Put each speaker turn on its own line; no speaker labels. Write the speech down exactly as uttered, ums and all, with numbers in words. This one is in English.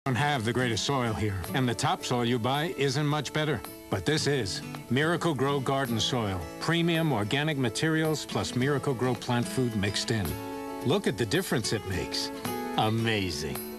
don't have the greatest soil here, and the topsoil you buy isn't much better. But this is Miracle-Gro garden soil. Premium organic materials plus Miracle-Gro plant food mixed in. Look at the difference it makes. Amazing.